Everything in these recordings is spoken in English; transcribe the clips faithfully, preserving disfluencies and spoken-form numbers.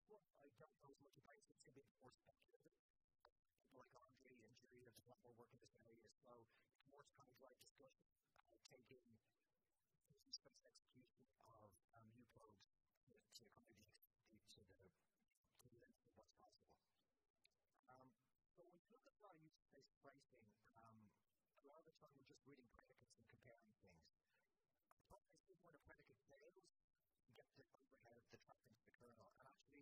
Well, I don't know as much about it. It's a bit more speculative. People like Andre and Jerry have done a lot more work in this area, so it's more kind of like discussion, uh, taking using space execution of um, uprobes to, to kind of get deep to the to the limits of what's possible. Um, so when you look at a lot of use space pricing, um, a lot of the time we're just reading predicates and comparing things. The problem is when a predicate fails, you get the overhead of the trap into the kernel. And actually,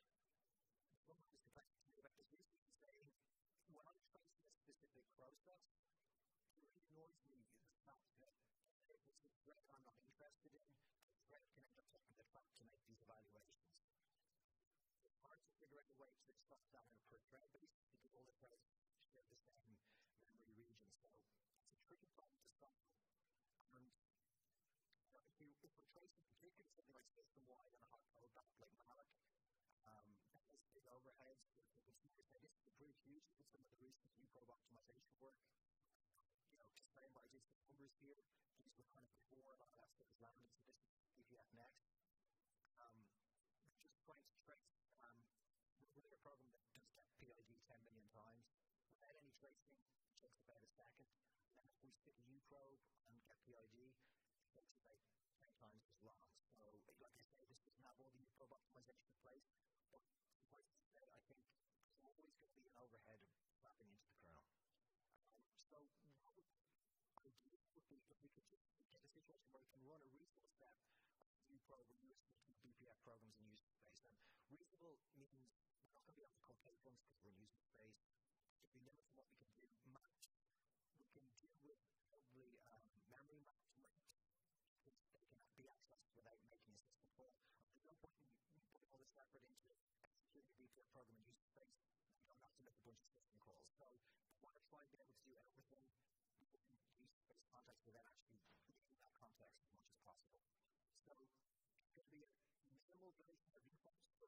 one of the complexity about this research is saying, when I'm tracing a specific process, it really annoys me the fact that if it's a thread I'm not interested in, a thread can end up taking the trap to make these evaluations. It's hard to figure out a way to extract that on a per thread basis because all the threads share the same memory region. So it's a tricky problem to solve. And if, you, if we're tracing particularly something like system-wide on a hot code like malloc, um, that has big overheads. If the consumer say this is pretty huge, with some of the recent uprobe optimization work, you know, just saying by just the numbers here, these were kind of before a lot of that stuff is landed, so this is B P F next. Um, just trying to trace um, with a program that does get P I D ten million times, without any tracing, it takes about a second. And then if we stick a uprobe and get P I D, it takes about ten times as long. So, like I say, this doesn't have all the uprobe optimization in place, but suffice to say, I think there's always going to be an overhead of slapping into the kernel. Um, so, what would ideal would be if we could just get a situation where we can run a reasonable set of uprobe or U S B B P F programs in user space. And reasonable means we're not going to be able to call code ones because we're in user space. If we limit from what we can do, match, we can deal with probably um, memory maps because they can be accessed without making a system call. There's no point in putting all this effort into executing a B P F program in user space. We don't have to make a bunch of system calls. So we want to try and be able to do everything within user space context without actually leaving that context as much as possible. So it's going to be a minimal version of uprobes, but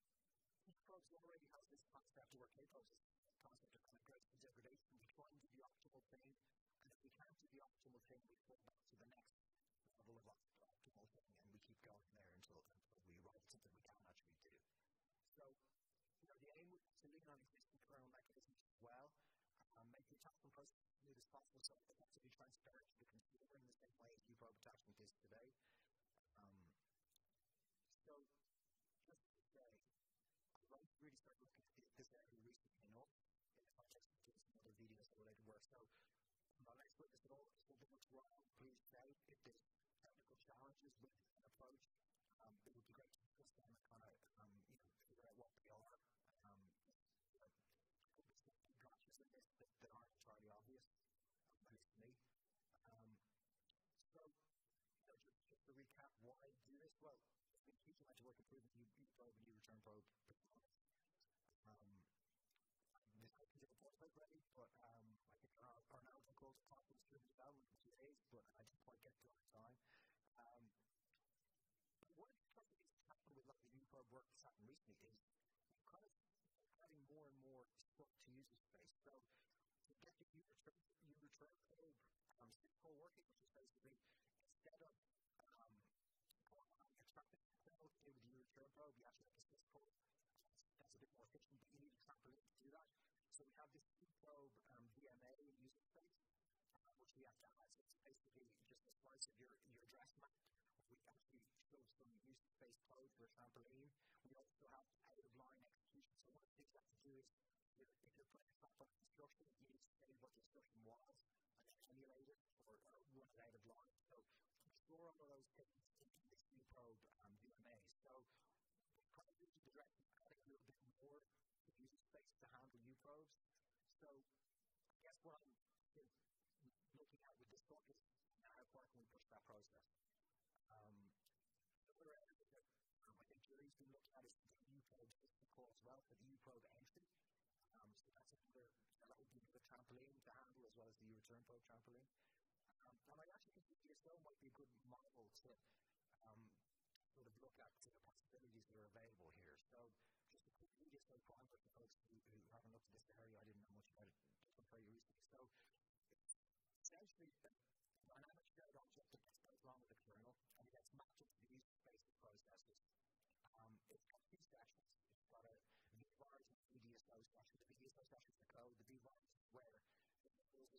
uprobes already has this concept where K-probes is the concept of kind of graceful degradation. We try and do the optimal thing, and if we can't do the optimal thing, we fall back to the next level of optimal thing, and we keep going there until, until we write something we can actually do. So, you know, the aim is to lean on existing kernel mechanisms as well, um, make the attachment process as smooth as possible so it has to be transparent to the consumer in the same way as uprobe attachment is today. Um, so, just to say, I really started looking at this area recently enough in the context of doing some other V D S O related work. So, I'm not an expert in this at all. If something looks wrong, please say. If there's technical challenges with an approach, um, it would be great to discuss them and kind of um, you know, figure out what they are. Um, you know, there could be some gotchas in this that, that aren't entirely obvious, um, at least to me. Um, so, you know, just, just to recap why I do this, well, it's been a huge amount of work improving uprobe and U-return probe performance. Um, This might be a report already, but um, I think our, our now goal to talk was during development in two days, but I didn't quite get to it on time. Um, but one of the things that's happened with a lot of the uprobe work that's happened recently is we're kind of adding more and more stuff to user space. So to get the U-return probe um, simple working, which is basically instead of um, extracting the kernel to do with the U-return probe, you actually have a syscall. That's a bit more efficient, but you need a trampoline to do that. So we have this uprobe um, V M A in user space, uh, which we have to add. So it's basically just a slice of your, your address map. We actually show some user space code for a trampoline. We also have out-of-line execution. So one of the things you have to do is, if you're putting a trampoline instruction, you need to say what the instruction was, and then emulate it, or, or run it out of line. So we store all of those things into this uprobe um, V M A. So kind of using the direction adding a little bit more to user space to handle uprobes. So I guess what I'm you know, looking at with this book is how far can we push that process. Um, another area that um, I think Jerry's been looking at is the uprobe system call as well for the uprobe entry. Um, so that's another, that would be another trampoline to handle as well as the U-return probe trampoline. Um, and I actually think the B S O might be a good model to um, sort of look at the possibilities that are available here. So just a quick B D S O primer for folks who, who haven't looked at this area. I didn't know much about it until very recently. So essentially, a dynamic shared object that gets built along with the kernel and it gets mapped into the user space of processes. Um, it's got two sections.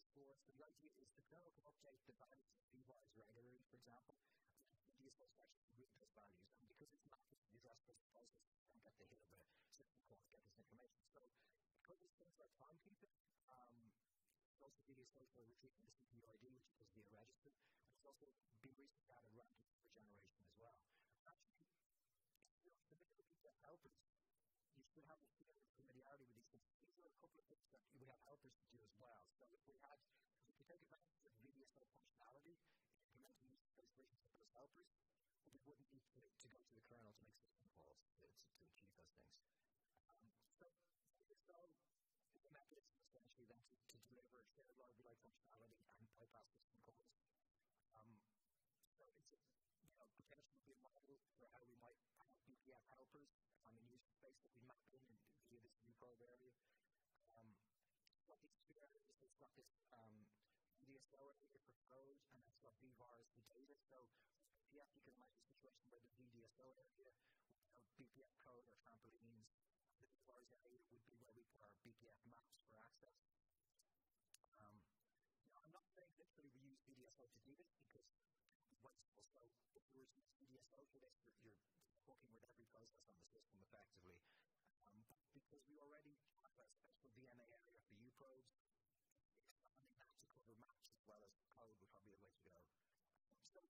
for us. So the idea is the kernel can update the values of vVars regularly, for example. vDSO is actually read those values, and because it's not just the address-based process, you don't get the hit of a system call to get this information. So because it's things like timekeeping, um, it's also vDSO for retrieving the C P U I D, which does via register, and it's also been recently added random number generation as well. Actually, you know, the bit of the B P F helpers, you should have a bit of familiarity with these things. These are a couple of things that we have helpers to do as well. So if we had, if we take advantage of vDSO functionality, implementing user-space versions of those helpers, we wouldn't need to, to go to the kernel to make system calls to, to, to achieve those things. Um, so vDSO is a mechanism essentially then to, to deliver shared library-like functionality and bypass system calls. Um, so it's a, you know, potentially be a model for how we might have B P F helpers on the user space that we map in and via this uprobe area. Um, it's got these two areas. It's got this um, vDSO area for code, and it's got vVars for data. So B P F, you can imagine a situation where the vDSO area would have B P F code or trampolines. The vVars area would be where we put our B P F maps for access. Um, you know, I'm not saying literally we use vDSO to do this because it's wasteful. So if you were to use vDSO for this, you're, you're working with every process on the system effectively. Um, but because we already have a special V M A area for uprobes, expanding that to cover maps as well as code would probably be the way to go. So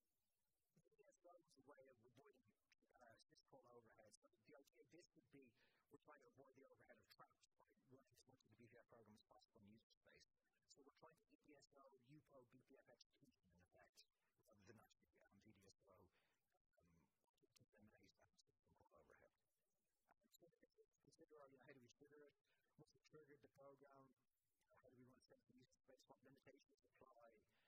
vDSO is a way of avoiding uh, syscall overhead. So the idea of this would be we're trying to avoid the overhead of traps by running as much of the B P F program as possible in user space. So we're trying to vDSO uprobe B P F execution in effect, rather than actually um, vDSO um, to minimize that system call overhead. Um, so consider, you know, how do we trigger it? Once we triggered the program, uh, how do we want to set the user space? What limitations apply?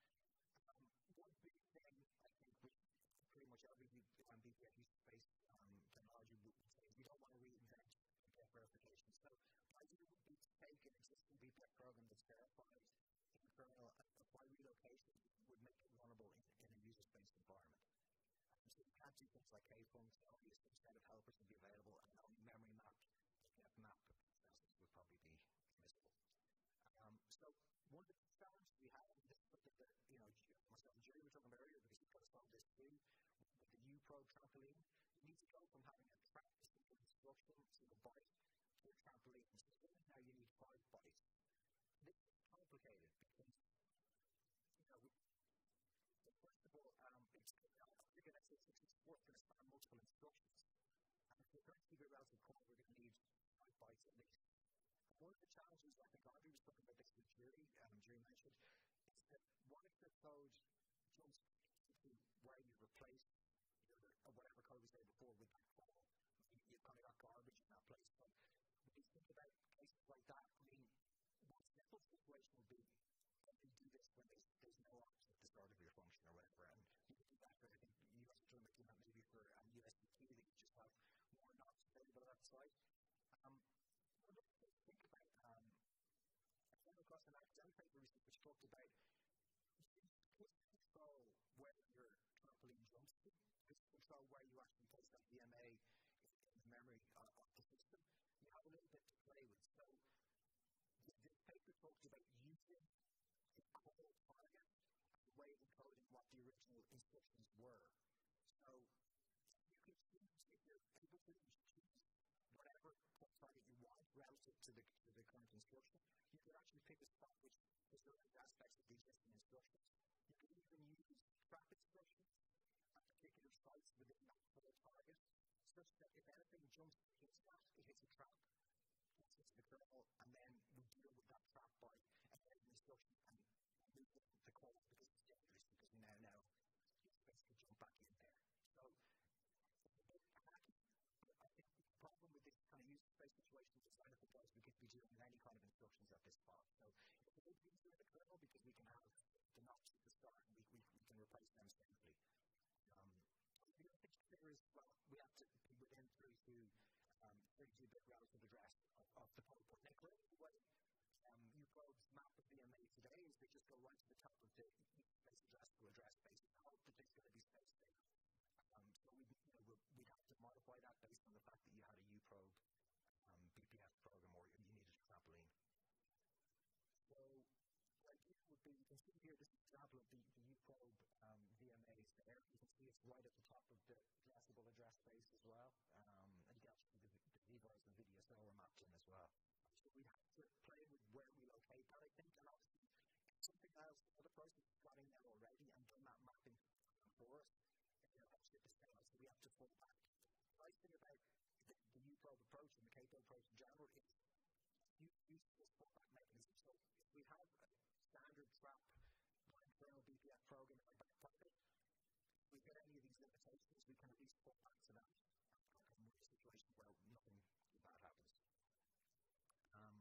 Um, one big thing, I think, which pretty much every um, B P F user space um, technology would say is we don't want to reinvent B P F verification. So the idea would be to take an existing B P F program that's verified in the kernel and apply relocation would make it runnable in, in a user space environment. Um, so you can't do things like K-funcs, only a subset of helpers would be available, and only memory mapped B P F map processes would probably be permissible. Um, so one of the challenges we have, and this is something that, you know, myself and Jerry were talking about earlier, because we've got to solve this too, with the uprobe trampoline, you need to go from having a practice simple instruction, single byte, to a trampoline. So now you need five bytes. This is complicated because, you know, we, first of all, um, it's you're going to say six sixty-four is going to span multiple instructions. And if we're going to keep it relative core, we're going to need five bytes at least. One of the challenges, I think Audrey was talking about this with Jerry, um, Jerry mentioned, is that what if the code jumps to where you replace your, or whatever code was there before with that call? You, you've kind of got garbage in that place. So when you think about cases like that, I mean, one simple situation would be that you do this when there's, there's no ops at the start of your function or whatever, and you can do that for, I think you guys are talking about doing that maybe for um, U S B key that you just have more ops available at the site. Um, Think about, um, I came across an academic paper recently which talked about you can control where your trampoline jumps to, you can control where you actually place that V M A in the memory uh, of the system. You have a little bit to play with. So this paper talked about using the call target as a way of encoding what the original instructions were. So you can choose, if you're able to choose whatever target you want relative to the, to the current instruction, you can actually pick a spot which preserves aspects of the existing instructions. You can even use trap instructions at particular sites within that full target, such that if anything jumps hits that, it hits a trap, gets into the kernel, and then we deal with that trap by adding the instruction and move the call because it's dangerous, because we now know it's basically jump back in there. So it's a bit hacky. I think the problem with this kind of user space situation is that if it does, we could be dealing with any kind of instructions at this spot. So it's a bit easier in the kernel because we can have the notch at the start and we, we, we can replace them safely. Um, the other thing to consider is, well, we have to be within thirty-two bit relative address of, of the port. Now, clearly, the way um, uprobes map the V M A today is they just go right to the top of the space addressable address space and hope that there's going to be space there. Um, so we'd, you know, we'd have to modify that based on the fact that you had a uprobe um, B P F program or you needed a trampoline. So the idea uprobe um, V M As there. You can see it's right at the top of the addressable address space as well. Um, and you can actually see the, the vDSO and vDSO are mapped in as well. So we have to play with where we locate that, I think, and obviously something else, other processes have got in there already and done that mapping for us. You know, helps get this down, so we have to fall back. The nice thing about the, the uprobe approach and the Cato approach in general is you use this fallback mechanism. So if we have a standard trap internal B P F program in our back pocket, if we get any of these limitations, we can at least fall back to that and come with a situation where nothing bad happens. Um,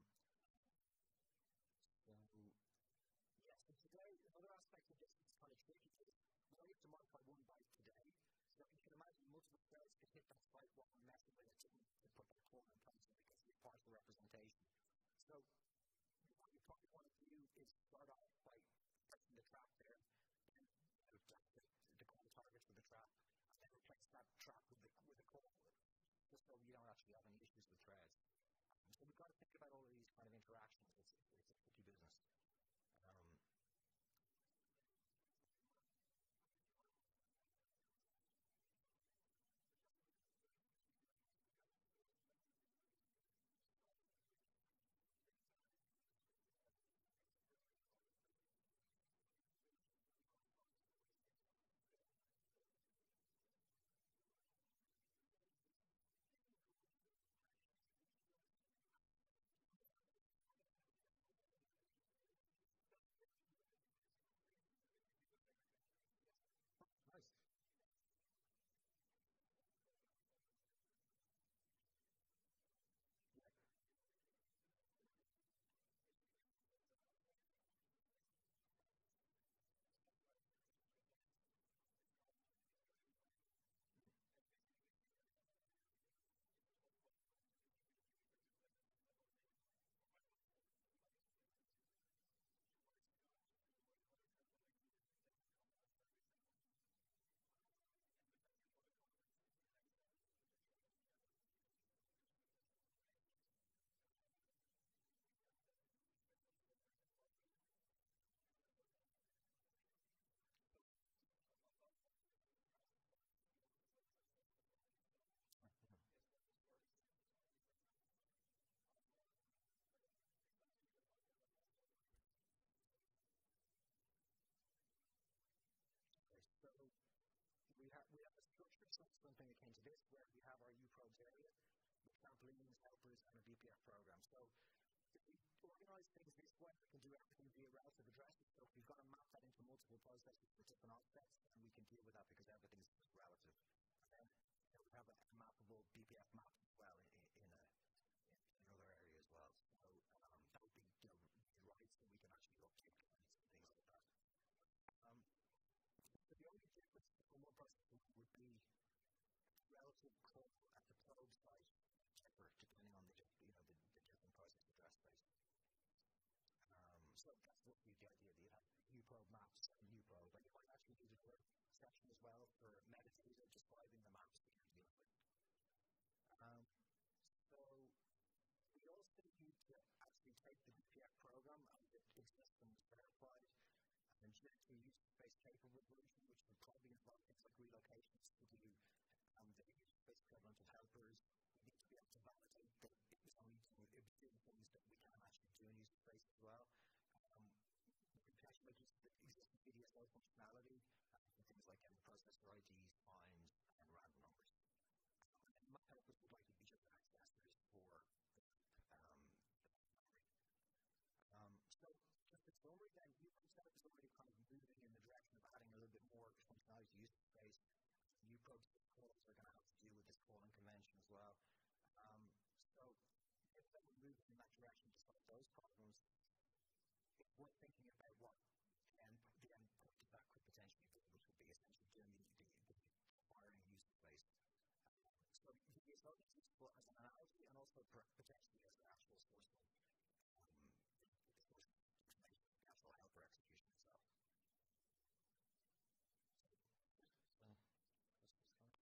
so, yes, and today, another aspect of this that's kind of tricky is we only have to modify one byte today. So you can imagine multiple threads could hit that byte while we're messing with it to, to put that corner in place so we can see partial representation. So what you probably want to do is start off by pressing the trap there, and you know, the, the call target for the trap, and then replace that trap with the, with a call, just so you don't actually have any issues with threads. Um, so we've got to think about all of these kind of interactions. It's, it's a tricky business. Um, nice. Yeah. Okay, so we have we have a structure, so something that came to this, where we have our uprobes area, with trampolines, helpers, and a B P F program. So if we organize things this way, we can do everything via relative addresses. So if we've got to map that into multiple processes for different offsets, and we can deal with that because everything's relative. And then you know, we have a, a mappable B P F map as well in, in, a, in another area as well. So um, that would be you know, right, so we can actually update and things like that. Um, so the only difference from one process would be relative call at the probe site differ depending on the you know the, the different process address space. Um, so that's what you get the idea. You have uprobe maps and uprobe, but you might actually use another section as well for metadata describing the maps that you're dealing with. Um, so we also need to actually take the B P F program and it exists and is verified and inject the user space capable version, which would probably involve things like relocations to do um, the user space equivalent of helpers. We need to be able to validate that it was only doing, it was doing things that we can actually do in user space as well. Um, we can actually make use of the existing vDSO functionality uh, for things like getting processor I Ds, times, and random numbers. Um, and my helpers would likely be just accessors for um, the memory. Um, so just in summary then, uprobe setup is already kind of moving in the direction of adding a little bit more functionality to user space. Uprobe calls are going to have to deal with this calling convention as well. Um, so if we're moving in that direction to solve those problems, if we're thinking about what end, the endpoint of that could potentially be, which would be essentially doing the, the, the acquiring user space. Um, so the is not just useful as an analogy and also potentially as an actual source of um, the source of information, the actual helper execution itself. So, that's what's fun.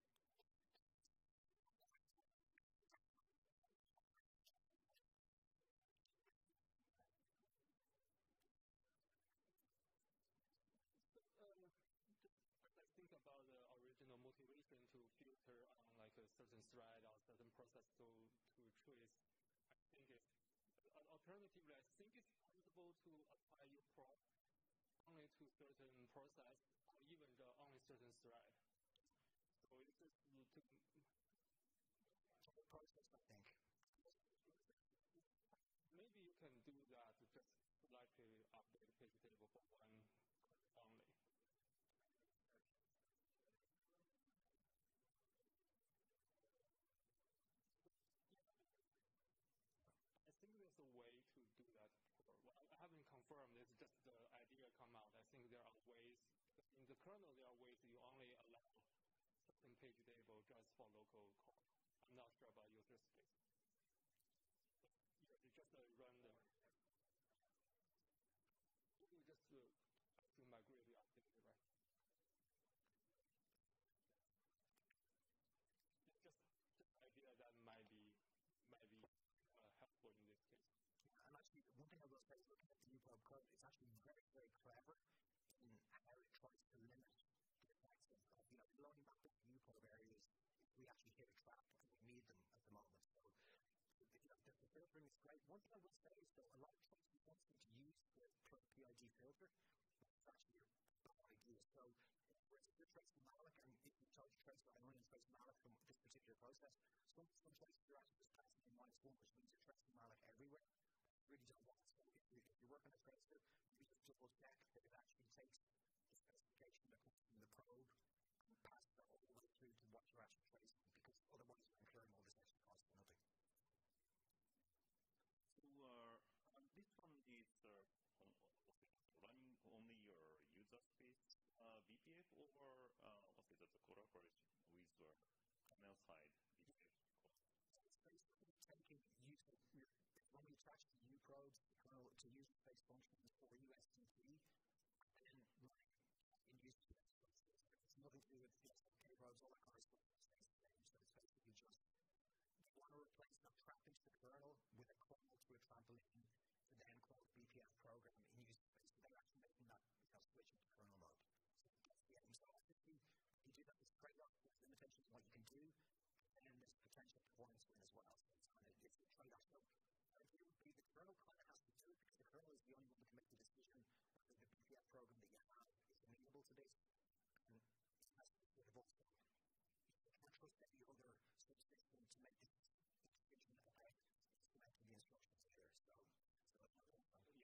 instruction to filter on like a certain thread or certain process to to trace. I think it's alternatively, I think it's possible to apply uprobe only to certain process or even the only certain thread. So it's just to process, I think. Maybe you can do that, just slightly update the page table for one only. I think there's a way to do that. Well, I haven't confirmed. It's just the idea come out. I think there are ways. In the kernel, there are ways you only allow certain page table just for local call. I'm not sure about user space. You just uh, run the. You just uh, to migrate the activity, right? It's just just idea that might be might be uh, helpful in this case. Yeah, and actually, one thing I will say is looking at the uprobe code, it's actually very, very clever in how it tries to limit the effects of, of you know, the loading back the uprobe areas if we actually hit a trap and we need them at the moment. So, you know, the, the filtering is great. One thing I will say is, though, a lot of traces want them to use the P I D filter. That's actually a bad idea. So, whereas if you're tracing malloc and if you try to trace or running trace malloc from this particular process, some, some traces are actually just passing in minus one, which means you're tracing malloc everywhere. Really don't want. So if, you, if you're working on a tracer, you just double check that it actually takes the specification that comes from the probe and passes that all the way through to what you're actually tracing, because otherwise you're incurring all this extra cost for nothing. So uh, um, this one is uh, running only your user space uh, B P F or uh, what is it, the collaboration with the kernel side B P F? It's basically taking user, when we attach the uprobes to kernel to user space functions for U S D T, and running in user space functions. It's nothing to do with the probes, all that kind of stuff. It's the same. So it's basically just you want to replace the trap into the kernel with a kernel to a trampoline to then call the B P F program in user space. So they're actually making that, you know, switch into kernel mode. So that's the aim. So obviously, you do that with trade-off, there's limitations on what you can do, and there's potential performance win as well. So it's kind of it's a trade-off. So it would be the kernel kind of has to do it because the kernel is the only one that can make the decision whether the B P F program that you have is amenable to this. And it has to sort of also, you can't trust any other subsystem to make this decision about implementing the instructions here. So, so that's not yeah.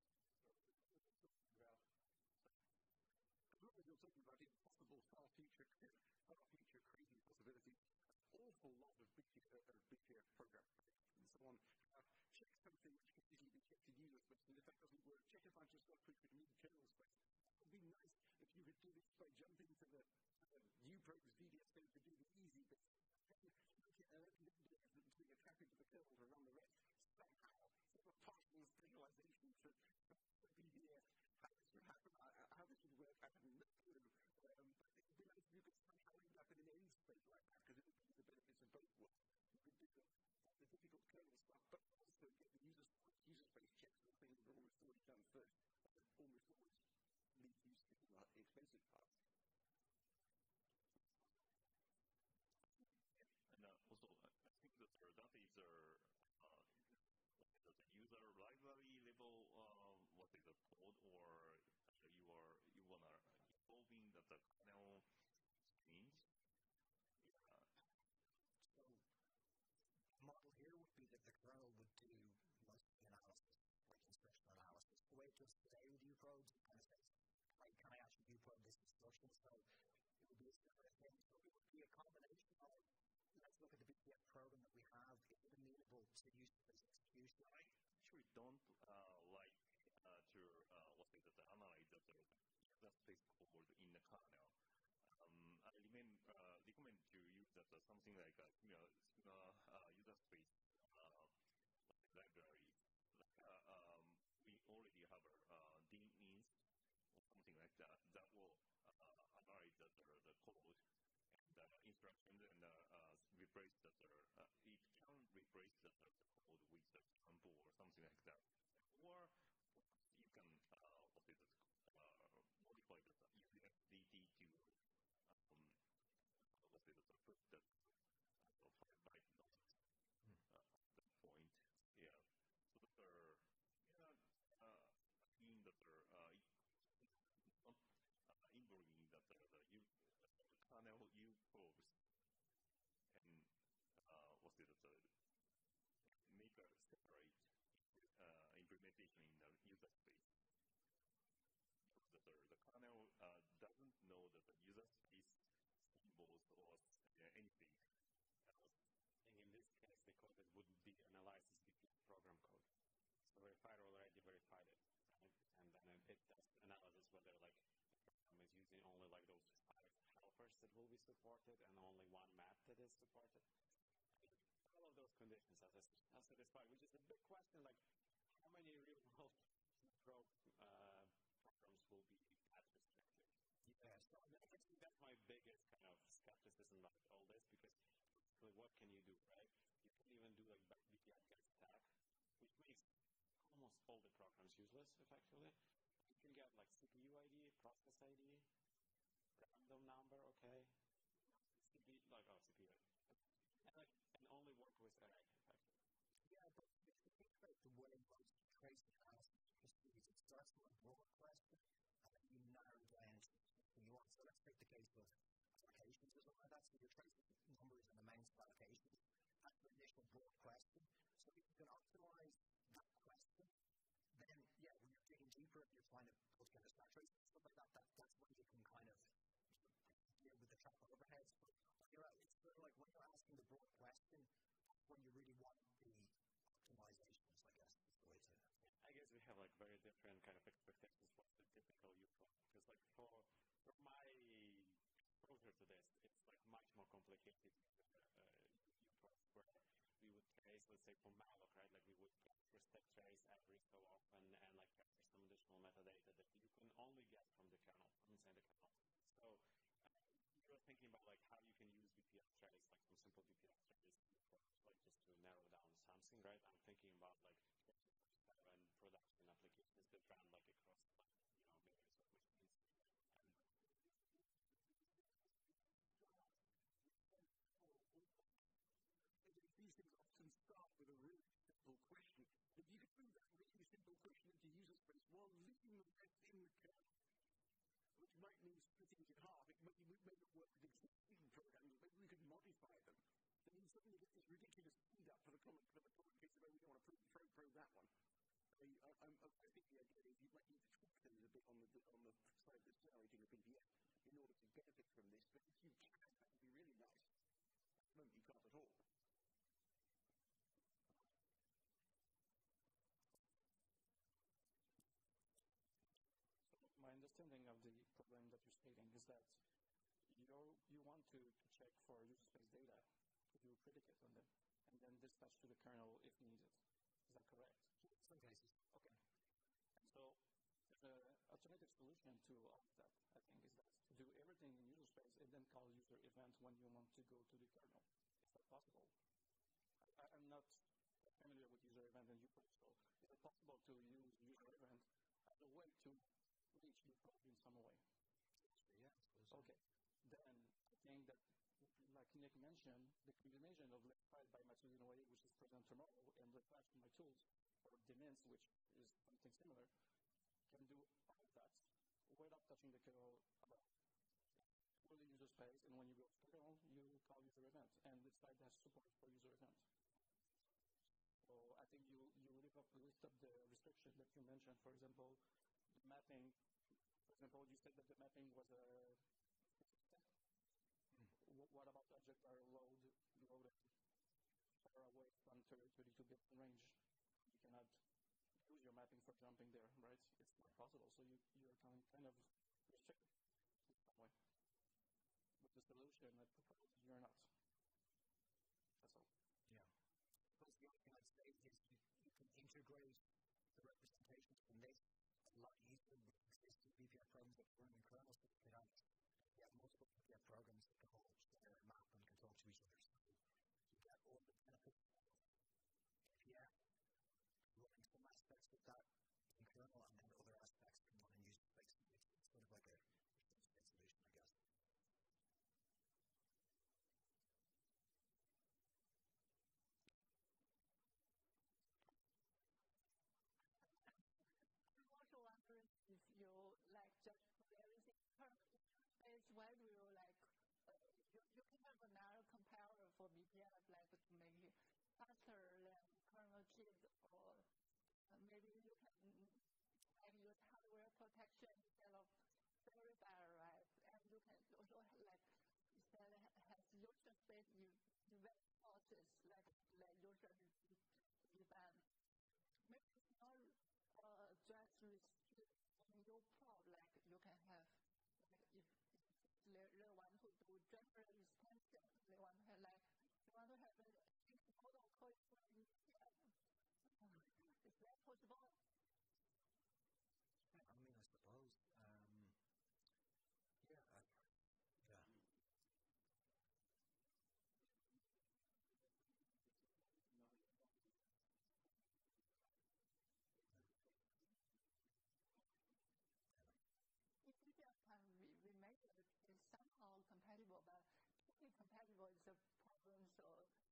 Well, you're talking about impossible far future, far future crazy possibilities. An awful lot of B P F program and so on. Uh, check something which can easily be checked in user space, and if that doesn't work, check a bunch of stuff which would need kernel space. It would be nice if you could do this by jumping to the uh, uprobes vDSO to do the easy bits. Doing a trap into the kernel to run the rest somehow. Sort of partial stabilization to B D S. How this would happen, uh, how this would work, I have no clue. Um, but it would be nice if you could somehow end up in an end state like that, because it would be the benefits of both worlds. You could do the, the difficult kernel stuff, but also get the user, user space checks and things that are almost always done first. That almost always leads you to the expensive parts. And uh, also, I think that uh, that is a uh, the user library level, uh, what is the code, or you are you wanna involving that the kernel change. Yeah. So the model here would be that the kernel would do most of the analysis, like instruction analysis. The way it does today with uprobes, it kind of says, how can I actually uprobe this instruction? So it would be a similar thing. So it would be a combination of, let's look at the B P F program that we have. Is it amenable to use this execution? I actually don't uh, like uh, to uh, what is it, analyze the user space code in the kernel. Um, I recommend, uh, recommend to use that uh, something like a similar, similar uh, user space uh, library. Like, uh, um, we already have a uh, D means or something like that that will uh, analyze the, the, the code and the instructions and uh, uh, replace the, uh, it can replace the, the code with the sample or something like that. Or you can uh, what is it, uh, modify the U S D T to Um, what make a separate uh, implementation in the user space. The, the, the kernel uh, doesn't know that the user space symbols or uh, anything else. And in this case, the code that would be analyzed is B P F program code. So verifier already verified it, right? And then it does analysis whether like the program is using only like those five helpers that will be supported and only one map that is supported. All of those conditions are satisfied, which is a big question, like how many real-world probe uh, programs will be path restricted? Yeah, so I think that's my biggest kind of skepticism about all this, because basically what can you do, right? You can even do like B P F-based stack, which makes almost all the programs useless, effectively. You can get like C P U I D, process I D, random number, okay, C P U, like, oh, C P U I D. And, like, and only work with array, effectively. Yeah, but if you think about the way most trace analysis proceeds, it starts with a broad question, and then you narrow down to something you want. So let's take the case of applications or something like that. So you're tracing numbers and amounts of applications. That's the initial broad question. So if you can optimize that question, then, yeah, when you're digging deeper, if you're trying to put together stack traces and stuff like that, that, that's when you can kind of deal with the trap overheads. But when you're, it's sort of like when you're asking the broad question, that's when you really want the optimizations, I guess, is the way to. I guess we have like very different kind of expectations for the typical uprobes. Because like for, for my exposure to this, it's like much more complicated uh, uprobes where we would trace, let's say for malloc, right? Like we would capture step trace every so often and like capture some additional metadata that you can only get from the kernel, from inside the kernel. So uh, you're thinking about like how you can use B P F trace, like some simple B P F trace, like just to narrow down something, right? I'm thinking about like and production applications that run like across like, you know, millions of machines. And these things often start with a really simple question. If you could move that really simple question into user space while leaving the rest in the kernel, which might mean splitting it in half, it may, it may not work with existing programs, maybe we could modify them. Then you suddenly get this ridiculous speed up for the common, for the common case of, oh, we don't want to probe, probe, probe that one. I, I, I, I think the idea is you might need to tweak things a bit on the, on the side that's generating a B P F in order to benefit from this, but if you can, that would be really nice. At the moment, you can't at all. My understanding of the problem that you're stating is that you you want to, to check for user space data, to do predicate on them, and then dispatch to the kernel if needed. Is that correct? In some cases. Okay. And so the alternative solution to all of that, I think, is that to do everything in user space and then call user event when you want to go to the kernel. Is that possible? I, I'm not familiar with user event and uprobe, so is it possible to use user event as a way to reach uprobe in some way? Yeah. Okay. Then I think that, like Nick mentioned, the combination of liquefied by Matsuino A, which is present tomorrow, and liquefied from my tools, or Demins, which is something similar, can do all of that without touching the kernel at all. For the user space, and when you go to kernel, you call user event, and the site has support for user event. So I think you you lift up, lift up the restriction that you mentioned. For example, the mapping. For example, you said that the mapping was a. Mm. What about objects that are load, loaded far away from thirty-two bit range? You cannot use your mapping for jumping there, right? It's not possible. So you you're kind kind of restricted in some way. With the solution I propose, you're not. That's all. Yeah. Because the other thing I'd say is you, you can integrate the representations from this a lot easier with existing B P F programs that run in kernel, so you can have, you have multiple B P F programs that can all share a map and can talk to each other. So you get all the benefits of B P F running some aspects of that in kernel, and then other aspects can run in user space. It's sort of like a solution, I guess. Wondering if you like just put everything kernel space, why do you like uh, you, you can have another compiler for B P F like to make it faster than kernel external keys, or uh, maybe you can like use hardware protection instead of verifier, right? And you can also like instead has user space you event sources like let user event. Maybe it's not uh, just restrict on your probe, like you can have like if they, they want to do general extension, they want to have like they want to have a model code for E P M. Is that possible? Yeah, I mean, I suppose. Um, yeah, I, yeah. In B P F time, we, we make it is somehow compatible, but totally compatible is a problem. So